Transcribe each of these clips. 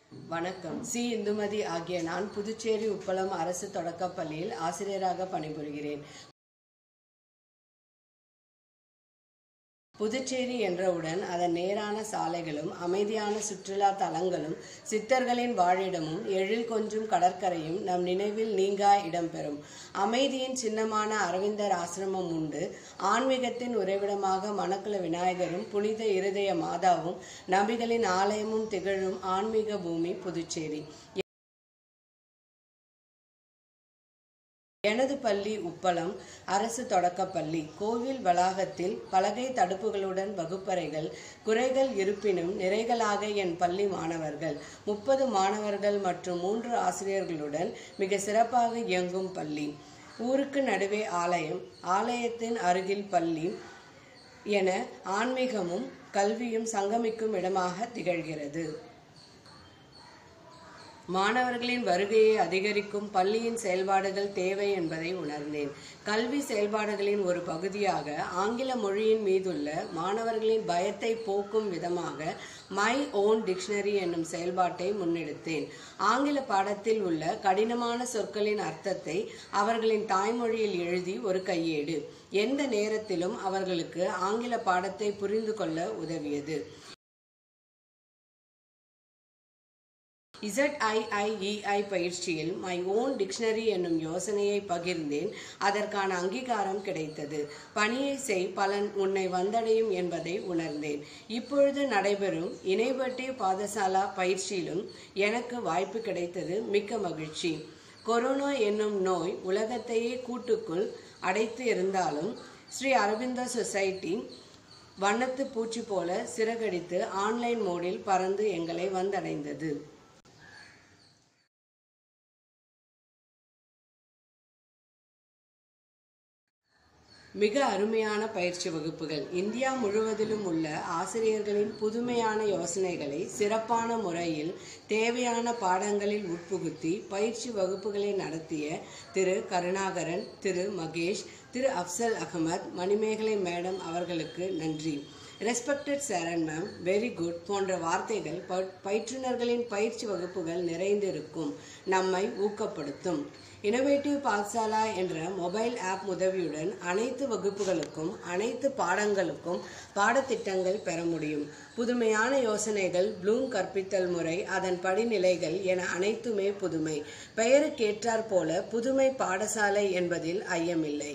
வணக்கம். சி. இந்துமதி ஆகிய நான் புதுச்சேரி உப்பளம் அரசு தொடக்கப் பள்ளியில் ஆசிரியராக பணிபுரிகிறேன். புதுச்சேரி என்றவுடன் அதன் நேரான சாலைகளும் அமைதியான சுற்றுலா தலங்களும் சித்தர்களின் வாழிடமும் எழில் கொஞ்சும் கடற்கரையும் நம் நினைவில் நீங்கா இடம்பெறும். அமைதியின் சின்னமான அரவிந்தர் ஆசிரமம் உண்டு. ஆன்மீகத்தின் உறைவிடமாக மணக்குள விநாயகரும் புனித இருதய மாதாவும் நபிகளின் ஆலயமும் திகழும் ஆன்மீக பூமி புதுச்சேரி. எனது பள்ளி உப்பளம் அரசு தொடக்கப்பள்ளி. கோவில் வளாகத்தில் பலகை தடுப்புகளுடன் வகுப்பறைகள், குறைகள் இருப்பினும் நிறைகளாக என் பள்ளி மாணவர்கள் 30 மாணவர்கள் மற்றும் 3 ஆசிரியர்களுடன் மிக சிறப்பாக இயங்கும் பள்ளி. ஊருக்கு நடுவே ஆலயம், ஆலயத்தின் அருகில் பள்ளி என ஆன்மீகமும் கல்வியும் சங்கமிக்கும் இடமாக திகழ்கிறது. மாணவர்களின் வருகையை அதிகரிக்கும் பள்ளியின் செயல்பாடுகள் தேவை என்பதை உணர்ந்தேன். கல்வி செயல்பாடுகளின் ஒரு பகுதியாக ஆங்கில மொழியின் மீதுள்ள மாணவர்களின் பயத்தை போக்கும் விதமாக மை ஓன் டிக்ஷனரி என்னும் செயல்பாட்டை முன்னெடுத்தேன். ஆங்கில பாடத்தில் உள்ள கடினமான சொற்களின் அர்த்தத்தை அவர்களின் தாய்மொழியில் எழுதி ஒரு கையேடு எந்த நேரத்திலும் அவர்களுக்கு ஆங்கில பாடத்தை புரிந்து கொள்ள உதவியது. ZIIEI பயிற்சியில் மை ஓன் டிக்ஷனரி என்னும் யோசனையை பகிர்ந்தேன். அதற்கான அங்கீகாரம் கிடைத்தது. பணியை செய், பலன் உன்னை வந்தடையும் என்பதை உணர்ந்தேன். இப்பொழுது நடைபெறும் இனோவேட்டிவ் பாடசாலா பயிற்சியிலும் எனக்கு வாய்ப்பு கிடைத்தது. மிக்க மகிழ்ச்சி. கொரோனா என்னும் நோய் உலகத்தையே கூட்டுக்குள் அடைத்து இருந்தாலும் ஸ்ரீ அரவிந்தர் சொசைட்டி வண்ணத்து பூச்சி போல சிறகடித்து ஆன்லைன் மோடில் பறந்து எங்களை வந்தடைந்தது. மிக அருமையான பயிற்சி வகுப்புகள். இந்தியா முழுவதிலும் உள்ள ஆசிரியர்களின் புதுமையான யோசனைகளை சிறப்பான முறையில் தேவையான பாடங்களில் உட்புகுத்தி பயிற்சி வகுப்புகளை நடத்திய திரு கருணாகரன், திரு மகேஷ், திரு அப்சல் அகமத், மணிமேகலை மேடம் அவர்களுக்கு நன்றி. Respected sir and ma'am, very good போன்ற வார்த்தைகள் பயிற்றுனர்களின் பயிற்சி வகுப்புகள் நிறைந்திருக்கும். நம்மை ஊக்கப்படுத்தும். இனோவேட்டிவ் பாடசாலா என்ற மொபைல் ஆப் உதவியுடன் அனைத்து வகுப்புகளுக்கும் அனைத்து பாடங்களுக்கும் பாடத்திட்டங்கள் பெற முடியும். புதுமையான யோசனைகள், ப்ளூம் கற்பித்தல் முறை, அதன் படிநிலைகள் என அனைத்துமே புதுமை. பெயருக்கேற்றாற் போல புதுமை பாடசாலை என்பதில் ஐயமில்லை.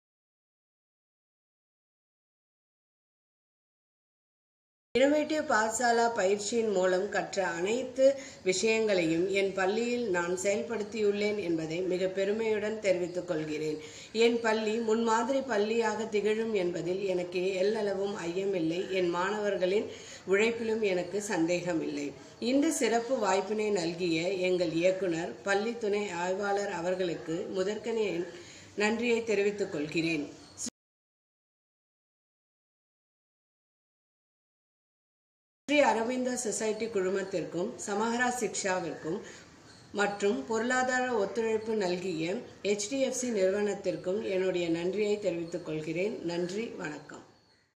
இனோவேட்டிவ் பாடசாலா பயிற்சியின் மூலம் கற்ற அனைத்து விஷயங்களையும் என் பள்ளியில் நான் செயல்படுத்தியுள்ளேன் என்பதை மிக பெருமையுடன் தெரிவித்துக் கொள்கிறேன். என் பள்ளி முன்மாதிரி பள்ளியாக திகழும் என்பதில் எனக்கு எல்லளவும் ஐயமில்லை. என் மாணவர்களின் உழைப்பிலும் எனக்கு சந்தேகமில்லை. இந்த சிறப்பு வாய்ப்பினை நல்கிய எங்கள் இயக்குனர், பள்ளி துணை ஆய்வாளர் அவர்களுக்கு முதற்கனே நன்றியை தெரிவித்துக் கொள்கிறேன். ஸ்ரீ அரவிந்தர் சொசைட்டி குழுமத்திற்கும் சமஹரா சிக்ஷாவிற்கும் மற்றும் பொருளாதார ஒத்துழைப்பு நல்கிய HDFC நிறுவனத்திற்கும் என்னுடைய நன்றியை தெரிவித்துக் கொள்கிறேன். நன்றி, வணக்கம்.